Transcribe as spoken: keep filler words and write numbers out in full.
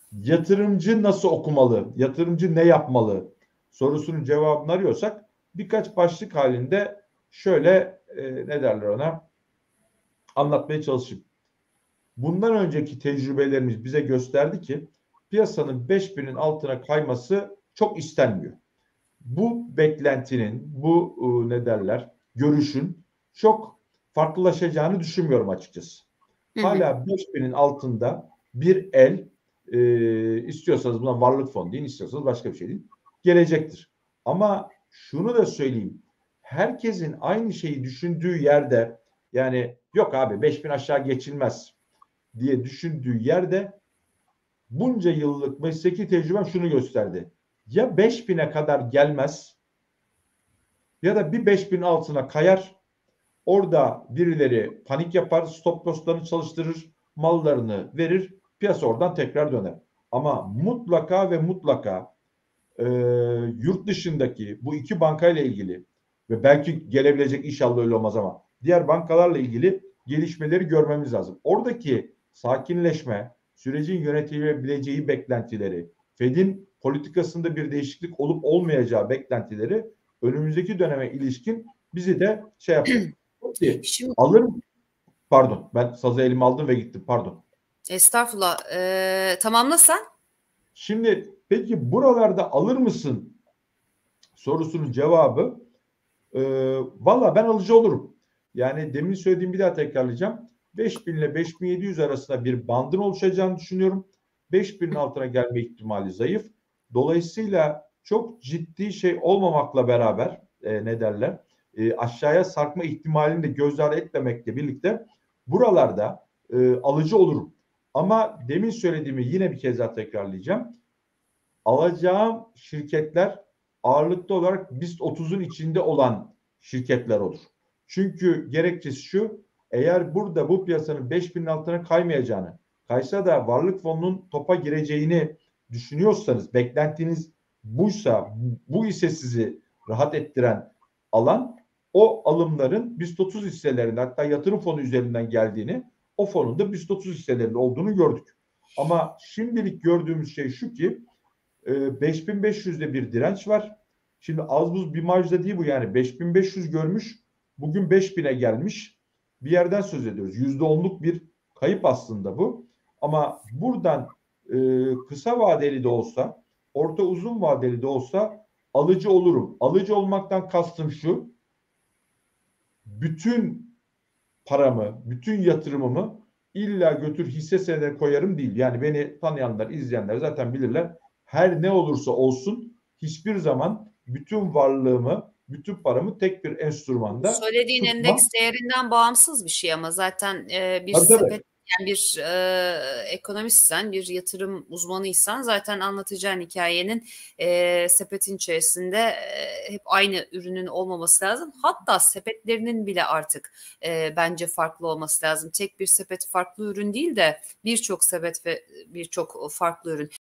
yatırımcı nasıl okumalı, yatırımcı ne yapmalı sorusunun cevabını arıyorsak birkaç başlık halinde şöyle e, ne derler ona anlatmaya çalışayım. Bundan önceki tecrübelerimiz bize gösterdi ki piyasanın beş binin altına kayması çok istenmiyor. Bu beklentinin, bu e, ne derler, görüşün çok farklılaşacağını düşünmüyorum açıkçası. Hı hı. Hala beş binin altında bir el, e, istiyorsanız buna varlık fonu deyin, istiyorsanız başka bir şey deyin, gelecektir. Ama şunu da söyleyeyim, herkesin aynı şeyi düşündüğü yerde, yani yok abi beş bin aşağı geçilmez diye düşündüğü yerde bunca yıllık mesleki tecrübem şunu gösterdi. Ya beş bine kadar gelmez ya da bir beş bin altına kayar. Orada birileri panik yapar, stop loss'larını çalıştırır, mallarını verir, piyasa oradan tekrar döner. Ama mutlaka ve mutlaka e, yurt dışındaki bu iki bankayla ilgili ve belki gelebilecek, inşallah öyle olmaz ama diğer bankalarla ilgili gelişmeleri görmemiz lazım. Oradaki sakinleşme, sürecin yönetilebileceği beklentileri, Fed'in politikasında bir değişiklik olup olmayacağı beklentileri önümüzdeki döneme ilişkin bizi de şey yapacak. Peki, Şimdi alır mı? Pardon, ben sazı elime aldım ve gittim, pardon. estağfurullah. Ee, tamamla sen. Şimdi peki buralarda alır mısın sorusunun cevabı e, valla ben alıcı olurum. Yani demin söylediğim, bir daha tekrarlayacağım. beş bin ile beş bin yedi yüz arasında bir bandın oluşacağını düşünüyorum. beş binin altına gelme ihtimali zayıf. Dolayısıyla çok ciddi şey olmamakla beraber e, ne derler e, aşağıya sarkma ihtimalini de göz ardı etmemekle birlikte buralarda e, alıcı olurum. Ama demin söylediğimi yine bir kez daha tekrarlayacağım. Alacağım şirketler ağırlıklı olarak BIST otuzun içinde olan şirketler olur. Çünkü gerekçesi şu: eğer burada bu piyasanın beş binin altına kaymayacağını, kaysa da varlık fonunun topa gireceğini düşünüyorsanız, beklentiniz buysa, bu ise sizi rahat ettiren alan, o alımların BIST otuz hisselerinde, hatta yatırım fonu üzerinden geldiğini, o fonun da BIST otuz hisselerinde olduğunu gördük. Ama şimdilik gördüğümüz şey şu ki beş bin beş yüzde bir direnç var. Şimdi az buz bir marjda değil bu, yani beş bin beş yüz görmüş, bugün beş bine gelmiş bir yerden söz ediyoruz. yüzde onluk bir kayıp aslında bu. Ama buradan e, kısa vadeli de olsa, orta uzun vadeli de olsa alıcı olurum. Alıcı olmaktan kastım şu: bütün paramı, bütün yatırımımı illa götür hisse senedine koyarım değil. Yani beni tanıyanlar, izleyenler zaten bilirler. Her ne olursa olsun hiçbir zaman bütün varlığımı, bütün paramı tek bir Bu enstrümanda söylediğin endeks tutmam. değerinden bağımsız bir şey ama zaten e, bir Tabii tabii. sepet, yani bir e, ekonomistsen, bir yatırım uzmanıysan zaten anlatacağın hikayenin e, sepetin içerisinde e, hep aynı ürünün olmaması lazım. Hatta sepetlerinin bile artık e, bence farklı olması lazım. Tek bir sepet farklı ürün değil de birçok sepet ve birçok farklı ürün.